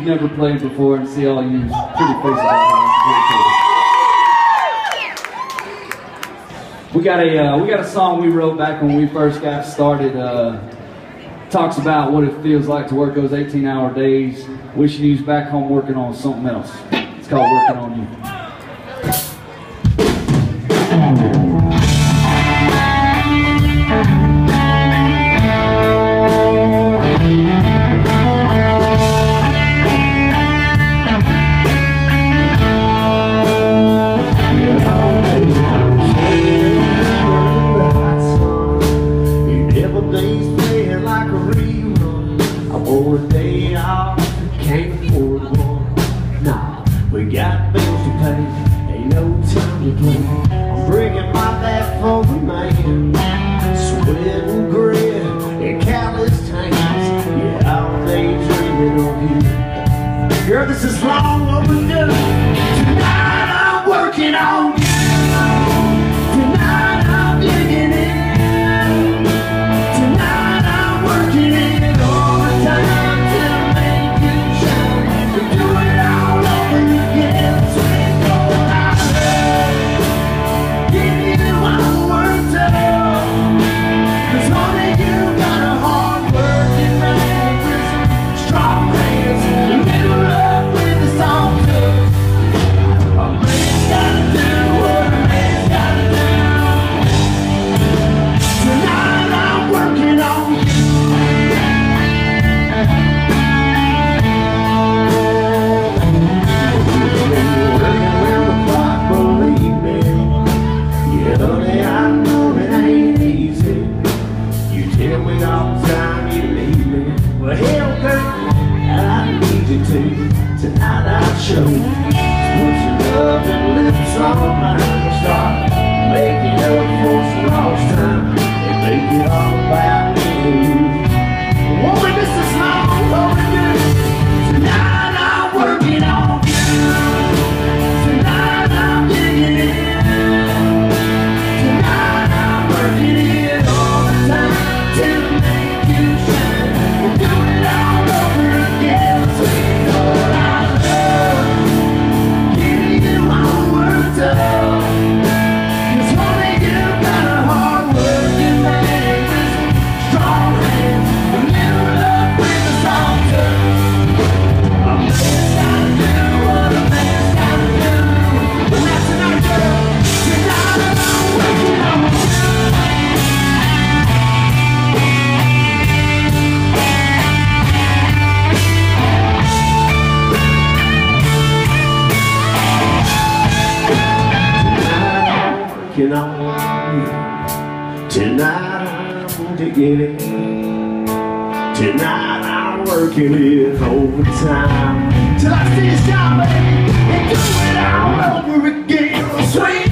you've never played before and see all you pretty faces out there. We got a song we wrote back when we first got started. Talks about what it feels like to work those 18-hour days. Wishing you was back home working on something else. It's called Workin On You. We got bills to pay, ain't no time to play. I'm bringing my back for the man, sweat and grit and calloused hands. Yeah, all day dreaming of you. Girl, this is long overdue. Tonight I'm working on you. Tonight I'm digging in. Tonight I'm working it all the time to make you shine. We do it all over again. Sweet Lord, I love. Give you one word to love. 'Cause only you got a hard working man with some strong hands. A little love with the soft touch. A man's gotta do what a man's gotta do. Tonight I'm working on you. Working around the clock, believe me. Yeah, honey, I know it ain't easy. You tell me all the time you need me. Well, hell, girl, I need you to. Tonight I'll show you. Put your love and lips on mine. Start making up for some lost time and make it all about you. Woman, this is long overdue. Tonight I'm working on you. Tonight I'm digging in. Tonight I'm working it all the time to make you shine. We'll do it all over again. Sweet Lord, I love. Give you one word to love. 'Cause only you got a hard working man with some strong hands. A little love with a soft touch. A man's gotta do what a man's gotta do. But not tonight, girl. Tonight I'm working on you. Working on you. Tonight I'm digging in. Tonight I'm working it overtime till I see you shine, baby, and do it all over again. Sweet